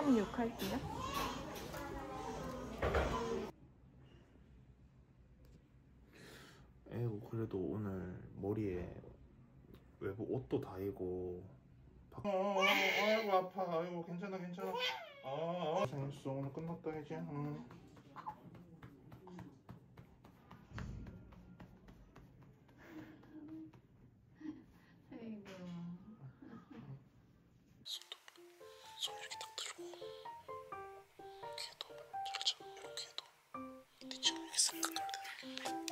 한 6 할게요. 에이구, 그래도 오늘 머리에 외부 옷도 다이고 아이고 아파. 아이고 괜찮아 괜찮아. 고생했어. 오늘 끝났다 이제. 손 이렇게 딱 들고 귀에도 잘 쳐. 이렇게 해도 네 지금 이렇게 쓱 깎으면 돼.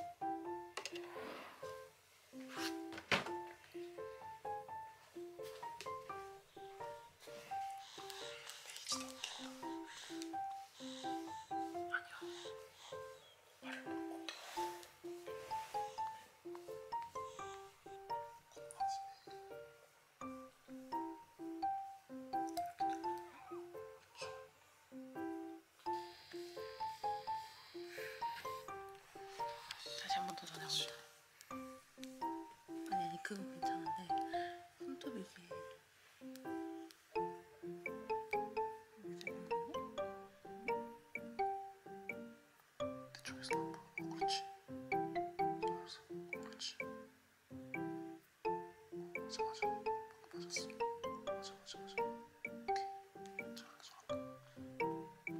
다시 한 번 더 전해본다. 아니 그거 괜찮은데 손톱이 이게 내 쪽에서 안 보여. 그렇지. 알았어. 그렇지. 맞아 맞아. 맞았어. 맞아 맞아 맞아. 오케이. 잘한다 잘한다.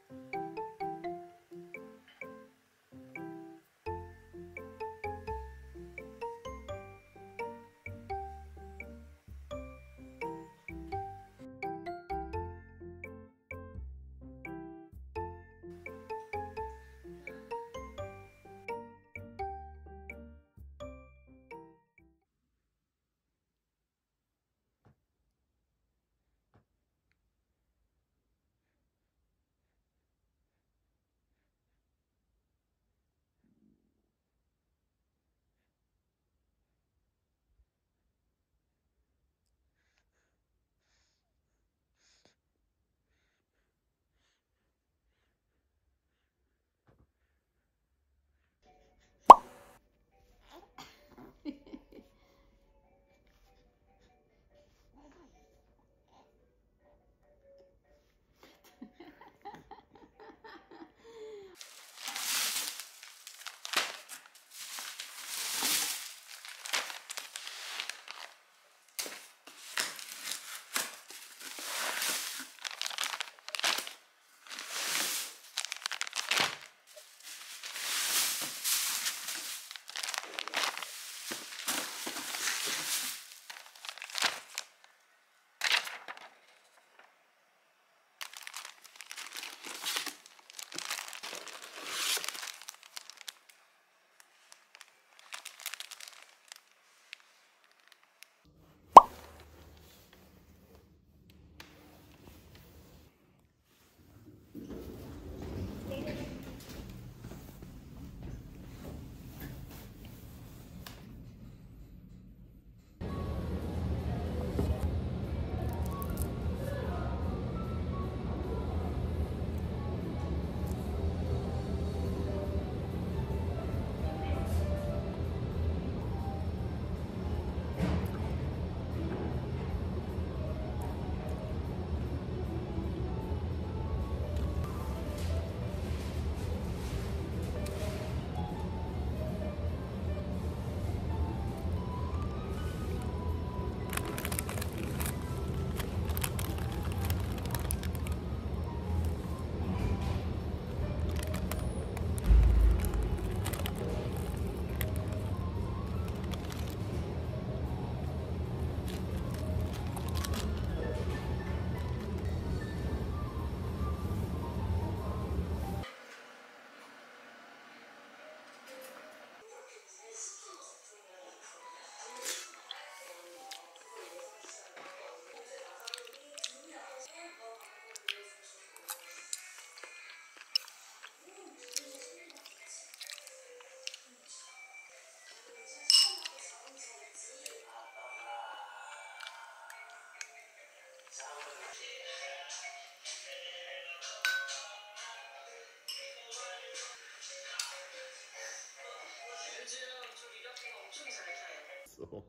있어.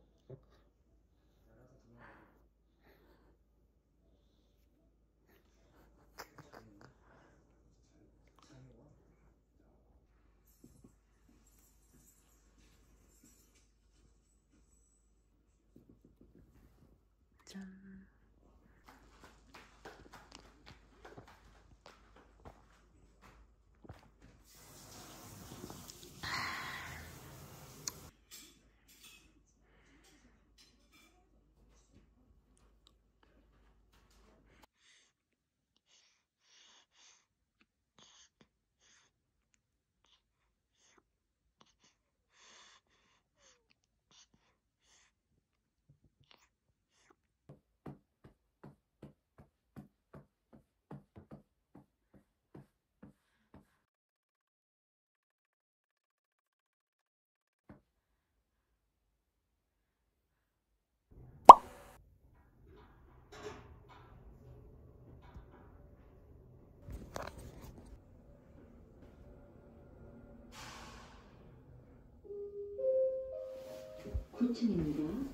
짠. 고층입니다.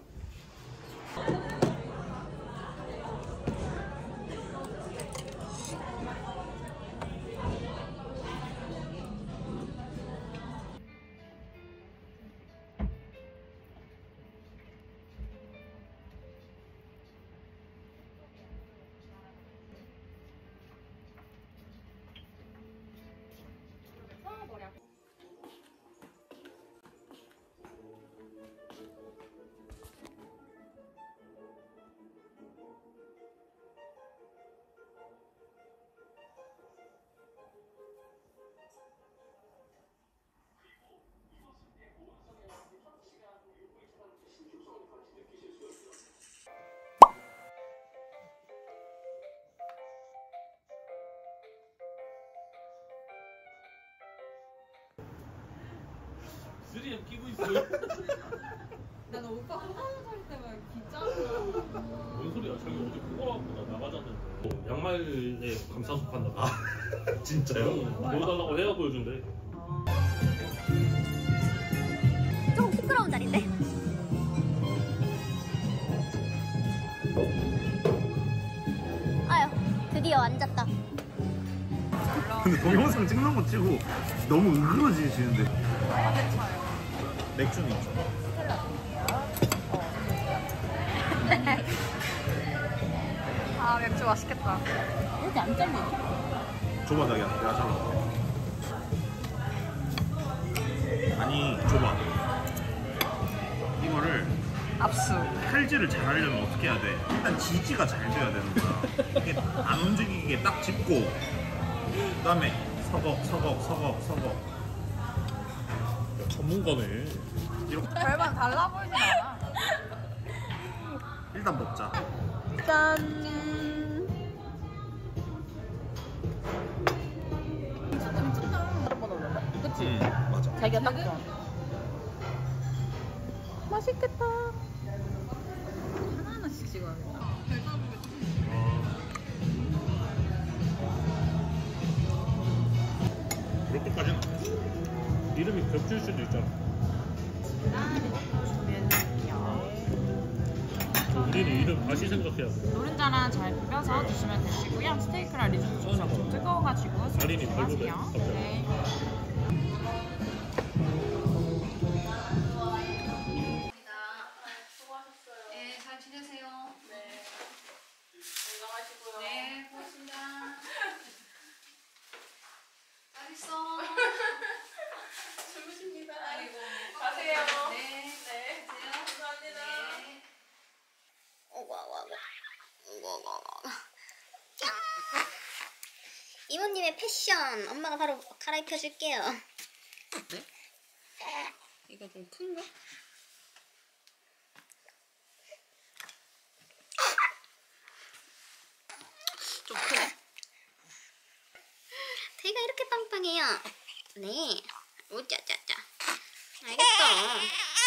쓰리엠 끼고 있어요. 나는 오빠 하나는 살 때만 기짱나. 뭔 소리야? 자기 어제 그거 갖고 나 나가자면서 양말에 감싸서 판다고. 진짜요? 보여달라고 해야 보여준대. 조금 시끄러운 자리인데? 아유, 드디어 앉았다. 근데 동영상 찍는 거 치고 너무 으그러지시는데. 맥주는 있죠? 아 맥주 맛있겠다. 이렇게 안 잘려. 줘봐 자기야, 내가 잘라. 아니 줘봐. 이거를 압수. 칼질을 잘 하려면 어떻게 해야 돼? 일단 지지가 잘 돼야 되는 거야. 이게 안 움직이게 딱 짚고 그다음에 서걱. 전문가네. 이렇게 별반 달라 보이진 않아. 일단 먹자. 짠. 그치? 맞아. 자기가 딱 좋아. 맛있겠다. 하나하나씩 찍어야겠다. 그렇게까지는 안 했어. 이름이 겹칠 수도 있잖아. 우리는 이름 다시 생각해야 돼. 노른자랑 잘 비벼서 드시면 되시고요. 스테이크랑 리조트 소스 좀 뜨거워가지고 달인이 좀 별로네, 하세요. 갑자기. 네. 네, 잘 지내세요. 네. 건강하시고요. 네, 고맙습니다. 잘 있어. 주무십니다. 아이고. 가세요. 네. 네. 가세요. 감사합니다. 네. 이모님의 패션 엄마가 바로 갈아입혀 줄게요. 네? 이거 좀 큰가? 좀 크네. 배가 이렇게 빵빵해요. 네. 오짜짜짜. 알겠어.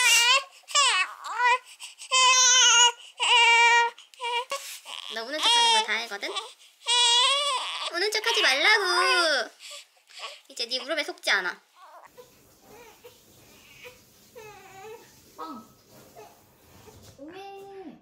너 우는 척하는 거 다 알거든? 우는 척하지 말라고. 이제 네 무릎에 속지 않아. 왜?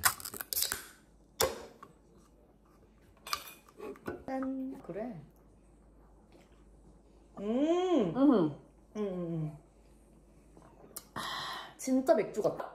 그래. 진짜 맥주 같다.